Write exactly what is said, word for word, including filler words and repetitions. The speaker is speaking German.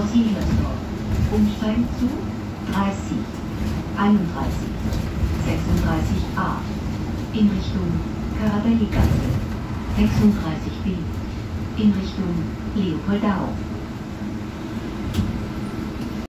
Groß-Hillersdorf. Umsteigen zu dreißig, einunddreißig, sechsunddreißig a in Richtung Karabelli-Gasse, sechsunddreißig b in Richtung Leopoldau.